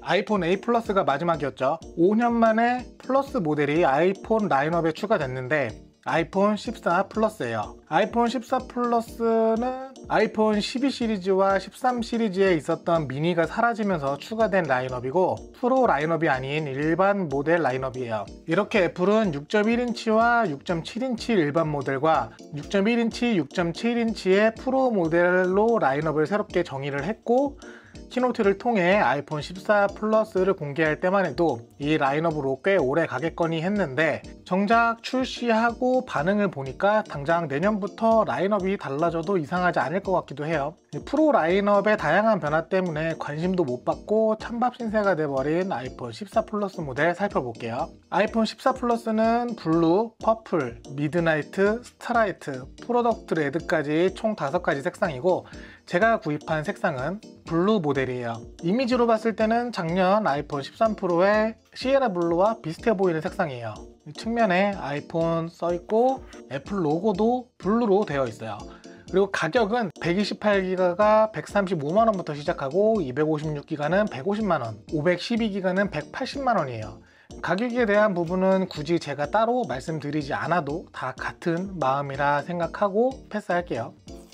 아이폰 8 플러스가 마지막이었죠. 5년 만에 플러스 모델이 아이폰 라인업에 추가됐는데 아이폰 14 플러스예요. 아이폰 14 플러스는 아이폰 12 시리즈와 13 시리즈에 있었던 미니가 사라지면서 추가된 라인업이고 프로 라인업이 아닌 일반 모델 라인업이에요. 이렇게 애플은 6.1인치와 6.7인치 일반 모델과 6.1인치, 6.7인치의 프로 모델로 라인업을 새롭게 정의를 했고, 키노트를 통해 아이폰 14 플러스를 공개할 때만 해도 이 라인업으로 꽤 오래 가겠거니 했는데, 정작 출시하고 반응을 보니까 당장 내년부터 라인업이 달라져도 이상하지 않을 것 같기도 해요. 프로 라인업의 다양한 변화 때문에 관심도 못 받고 찬밥 신세가 돼버린 아이폰 14 플러스 모델 살펴볼게요. 아이폰 14 플러스는 블루, 퍼플, 미드나이트, 스타라이트, 프로덕트 레드까지 총 5가지 색상이고, 제가 구입한 색상은 블루 모델이에요. 이미지로 봤을 때는 작년 아이폰 13 프로의 시에라 블루와 비슷해 보이는 색상이에요. 측면에 아이폰 써있고 애플 로고도 블루로 되어 있어요. 그리고 가격은 128기가가 135만원부터 시작하고 256기가는 150만원, 512기가는 180만원이에요. 가격에 대한 부분은 굳이 제가 따로 말씀드리지 않아도 다 같은 마음이라 생각하고 패스할게요.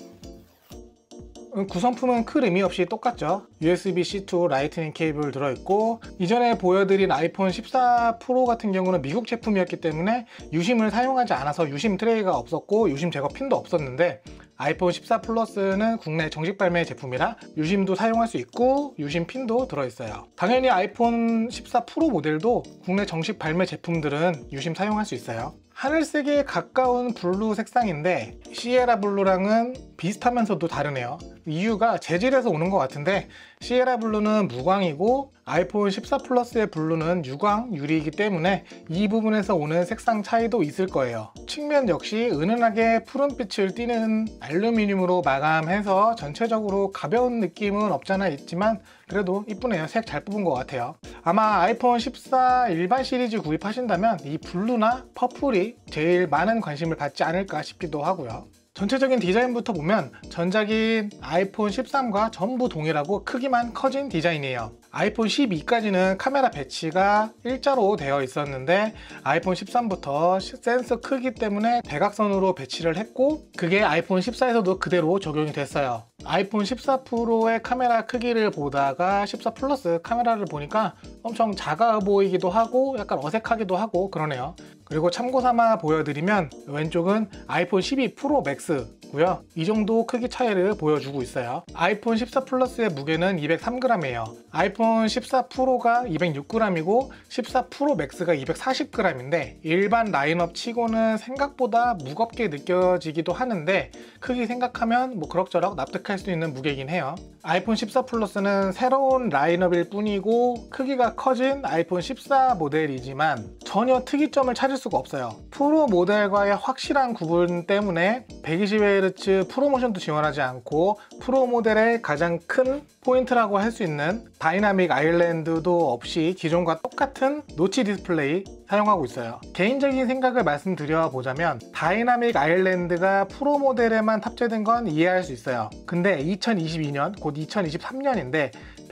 구성품은 큰 의미 없이 똑같죠. USB-C to 라이트닝 케이블 들어있고, 이전에 보여드린 아이폰 14 프로 같은 경우는 미국 제품이었기 때문에 유심을 사용하지 않아서 유심 트레이가 없었고 유심 제거 핀도 없었는데, 아이폰 14 플러스는 국내 정식 발매 제품이라 유심도 사용할 수 있고 유심 핀도 들어있어요. 당연히 아이폰 14 프로 모델도 국내 정식 발매 제품들은 유심 사용할 수 있어요. 하늘색에 가까운 블루 색상인데 시에라 블루랑은 비슷하면서도 다르네요. 이유가 재질에서 오는 것 같은데, 시에라 블루는 무광이고 아이폰 14 플러스의 블루는 유광, 유리이기 때문에 이 부분에서 오는 색상 차이도 있을 거예요. 측면 역시 은은하게 푸른빛을 띠는 알루미늄으로 마감해서 전체적으로 가벼운 느낌은 없잖아 있지만 그래도 이쁘네요. 색 잘 뽑은 것 같아요. 아마 아이폰 14 일반 시리즈 구입하신다면 이 블루나 퍼플이 제일 많은 관심을 받지 않을까 싶기도 하고요. 전체적인 디자인부터 보면 전작인 아이폰 13과 전부 동일하고 크기만 커진 디자인이에요. 아이폰 12까지는 카메라 배치가 일자로 되어 있었는데 아이폰 13부터 센서 크기 때문에 대각선으로 배치를 했고, 그게 아이폰 14에서도 그대로 적용이 됐어요. 아이폰 14 프로의 카메라 크기를 보다가 14 플러스 카메라를 보니까 엄청 작아 보이기도 하고 약간 어색하기도 하고 그러네요. 그리고 참고삼아 보여드리면 왼쪽은 아이폰 12 프로 맥스고요. 이 정도 크기 차이를 보여주고 있어요. 아이폰 14 플러스의 무게는 203g이에요. 아이폰 14 프로가 206g이고 14 프로 맥스가 240g인데 일반 라인업 치고는 생각보다 무겁게 느껴지기도 하는데, 크기 생각하면 뭐 그럭저럭 납득할 수 있는 무게이긴 해요. 아이폰 14 플러스는 새로운 라인업일 뿐이고 크기가 커진 아이폰 14 모델이지만 전혀 특이점을 찾을 수가 없어요. 프로 모델과의 확실한 구분 때문에 120Hz 프로모션도 지원하지 않고 프로 모델의 가장 큰 포인트라고 할 수 있는 다이나믹 아일랜드도 없이 기존과 똑같은 노치 디스플레이 사용하고 있어요. 개인적인 생각을 말씀드려 보자면 다이나믹 아일랜드가 프로 모델에만 탑재된 건 이해할 수 있어요. 근데 2022년 곧 2023년인데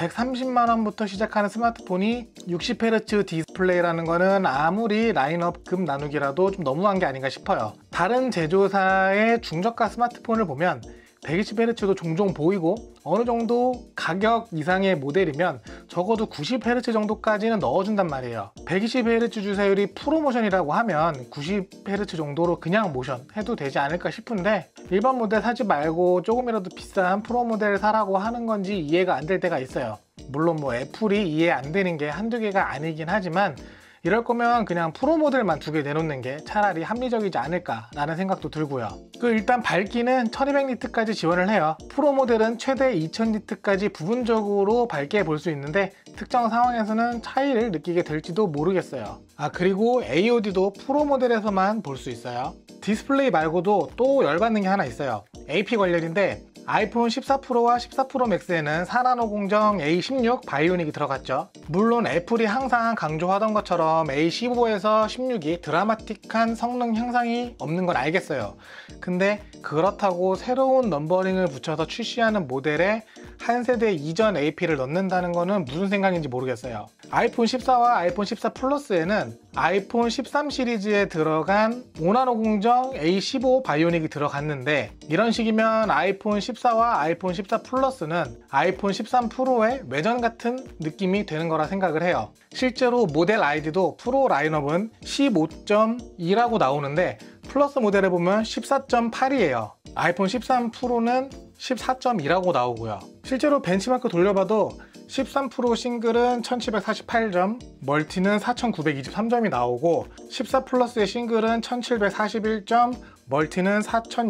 130만원부터 시작하는 스마트폰이 60Hz 디스플레이라는 거는 아무리 라인업 급 나누기라도 좀 너무한 게 아닌가 싶어요. 다른 제조사의 중저가 스마트폰을 보면 120Hz도 종종 보이고 어느 정도 가격 이상의 모델이면 적어도 90Hz 정도까지는 넣어준단 말이에요. 120Hz 주사율이 프로모션이라고 하면 90Hz 정도로 그냥 모션 해도 되지 않을까 싶은데, 일반 모델 사지 말고 조금이라도 비싼 프로 모델 사라고 하는 건지 이해가 안 될 때가 있어요. 물론 뭐 애플이 이해 안 되는 게 한두 개가 아니긴 하지만 이럴 거면 그냥 프로 모델만 2개 내놓는 게 차라리 합리적이지 않을까 라는 생각도 들고요. 일단 밝기는 1200니트까지 지원을 해요. 프로 모델은 최대 2000니트까지 부분적으로 밝게 볼 수 있는데 특정 상황에서는 차이를 느끼게 될지도 모르겠어요. 그리고 AOD도 프로 모델에서만 볼 수 있어요. 디스플레이 말고도 또 열받는 게 하나 있어요. AP 관련인데 아이폰 14 프로와 14 프로 맥스에는 4나노 공정 A16 바이오닉이 들어갔죠. 물론 애플이 항상 강조하던 것처럼 A15에서 16이 드라마틱한 성능 향상이 없는 건 알겠어요. 근데 그렇다고 새로운 넘버링을 붙여서 출시하는 모델에 한 세대 이전 AP를 넣는다는 거는 무슨 생각인지 모르겠어요. 아이폰 14와 아이폰 14 플러스에는 아이폰 13 시리즈에 들어간 5나노 공정 A15 바이오닉이 들어갔는데, 이런 식이면 아이폰 14와 아이폰 14 플러스는 아이폰 13 프로의 외전 같은 느낌이 되는 거라 생각을 해요. 실제로 모델 아이디도 프로 라인업은 15.2라고 나오는데 플러스 모델에 보면 14.8이에요. 아이폰 13 프로는 14.2라고 나오고요. 실제로 벤치마크 돌려봐도 13 프로 싱글은 1748점, 멀티는 4923점이 나오고 14 플러스의 싱글은 1741점, 멀티는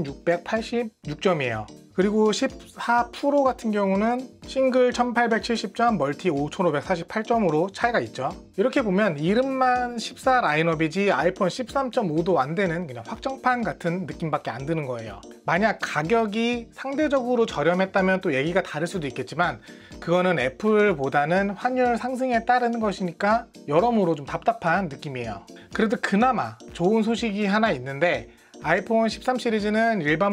4686점이에요. 그리고 14 프로 같은 경우는 싱글 1870점, 멀티 5548점으로 차이가 있죠. 이렇게 보면 이름만 14 라인업이지 아이폰 13.5도 안 되는 그냥 확정판 같은 느낌밖에 안 드는 거예요. 만약 가격이 상대적으로 저렴했다면 또 얘기가 다를 수도 있겠지만, 그거는 애플보다는 환율 상승에 따르는 것이니까 여러모로 좀 답답한 느낌이에요. 그래도 그나마 좋은 소식이 하나 있는데, 아이폰 13 시리즈는 일반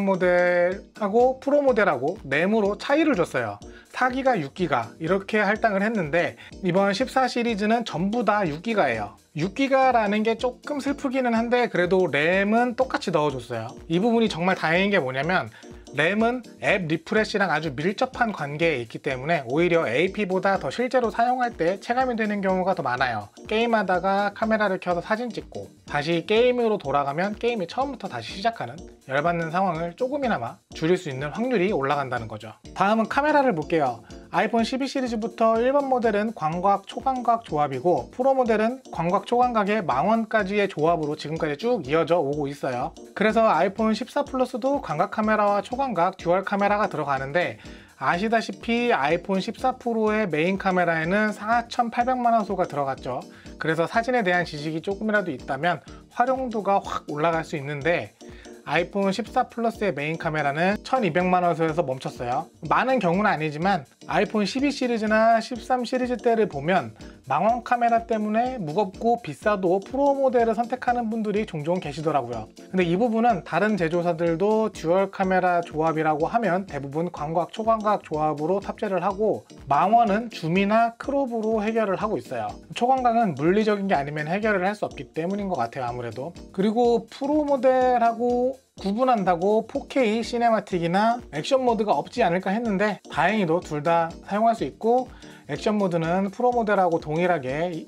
모델하고 프로 모델하고 램으로 차이를 줬어요. 4기가 6기가 이렇게 할당을 했는데, 이번 14 시리즈는 전부 다 6기가예요 6기가라는 게 조금 슬프기는 한데 그래도 램은 똑같이 넣어줬어요. 이 부분이 정말 다행인 게 뭐냐면, 램은 앱 리프레시랑 아주 밀접한 관계에 있기 때문에 오히려 AP보다 더 실제로 사용할 때 체감이 되는 경우가 더 많아요. 게임하다가 카메라를 켜서 사진 찍고 다시 게임으로 돌아가면 게임이 처음부터 다시 시작하는 열받는 상황을 조금이나마 줄일 수 있는 확률이 올라간다는 거죠. 다음은 카메라를 볼게요. 아이폰 12 시리즈부터 일반 모델은 광각, 초광각 조합이고 프로 모델은 광각, 초광각의 망원까지의 조합으로 지금까지 쭉 이어져 오고 있어요. 그래서 아이폰 14 플러스도 광각 카메라와 초광각 듀얼 카메라가 들어가는데, 아시다시피 아이폰 14 프로의 메인 카메라에는 4800만화소가 들어갔죠. 그래서 사진에 대한 지식이 조금이라도 있다면 활용도가 확 올라갈 수 있는데, 아이폰 14 플러스의 메인 카메라는 1200만화소에서 멈췄어요. 많은 경우는 아니지만 아이폰 12 시리즈나 13 시리즈 때를 보면 망원 카메라 때문에 무겁고 비싸도 프로 모델을 선택하는 분들이 종종 계시더라고요. 근데 이 부분은 다른 제조사들도 듀얼 카메라 조합이라고 하면 대부분 광각, 초광각 조합으로 탑재를 하고, 망원은 줌이나 크롭으로 해결을 하고 있어요. 초광각은 물리적인 게 아니면 해결을 할 수 없기 때문인 것 같아요, 아무래도. 그리고 프로 모델하고 구분한다고 4K 시네마틱이나 액션 모드가 없지 않을까 했는데 다행히도 둘 다 사용할 수 있고, 액션 모드는 프로 모델하고 동일하게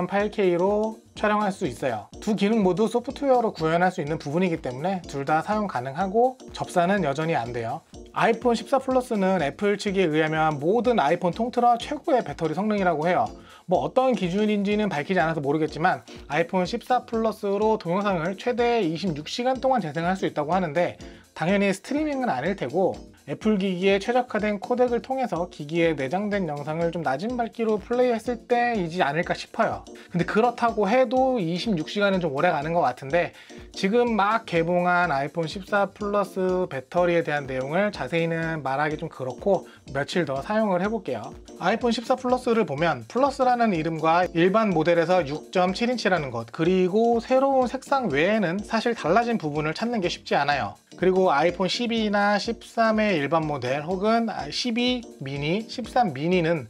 2.8K로 촬영할 수 있어요. 두 기능 모두 소프트웨어로 구현할 수 있는 부분이기 때문에 둘 다 사용 가능하고 접사는 여전히 안 돼요. 아이폰 14 플러스는 애플 측에 의하면 모든 아이폰 통틀어 최고의 배터리 성능이라고 해요. 뭐 어떤 기준인지는 밝히지 않아서 모르겠지만 아이폰 14 플러스로 동영상을 최대 26시간 동안 재생할 수 있다고 하는데, 당연히 스트리밍은 아닐 테고 애플 기기에 최적화된 코덱을 통해서 기기에 내장된 영상을 좀 낮은 밝기로 플레이했을 때이지 않을까 싶어요. 근데 그렇다고 해도 26시간은 좀 오래 가는 것 같은데, 지금 막 개봉한 아이폰 14 플러스 배터리에 대한 내용을 자세히는 말하기 좀 그렇고 며칠 더 사용을 해볼게요. 아이폰 14 플러스를 보면 플러스라는 이름과 일반 모델에서 6.7인치라는 것, 그리고 새로운 색상 외에는 사실 달라진 부분을 찾는 게 쉽지 않아요. 그리고 아이폰 12나 13의 일반 모델 혹은 12 미니, 13 미니는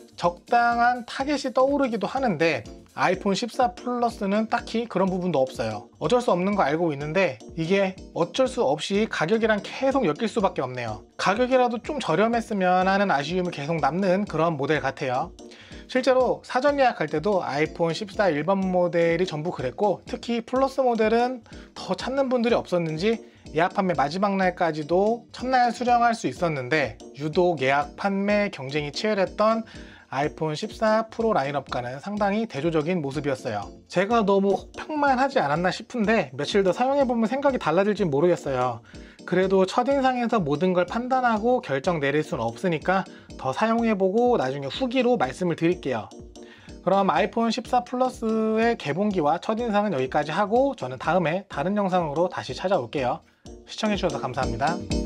적당한 타겟이 떠오르기도 하는데, 아이폰 14 플러스는 딱히 그런 부분도 없어요. 어쩔 수 없는 거 알고 있는데 이게 어쩔 수 없이 가격이랑 계속 엮일 수밖에 없네요. 가격이라도 좀 저렴했으면 하는 아쉬움이 계속 남는 그런 모델 같아요. 실제로 사전 예약할 때도 아이폰 14 일반 모델이 전부 그랬고, 특히 플러스 모델은 더 찾는 분들이 없었는지 예약 판매 마지막 날까지도 첫날 수령할 수 있었는데, 유독 예약 판매 경쟁이 치열했던 아이폰 14 프로 라인업과는 상당히 대조적인 모습이었어요. 제가 너무 혹평만 하지 않았나 싶은데 며칠 더 사용해보면 생각이 달라질지 모르겠어요. 그래도 첫인상에서 모든 걸 판단하고 결정 내릴 수는 없으니까 더 사용해보고 나중에 후기로 말씀을 드릴게요. 그럼 아이폰 14 플러스의 개봉기와 첫인상은 여기까지 하고 저는 다음에 다른 영상으로 다시 찾아올게요. 시청해주셔서 감사합니다.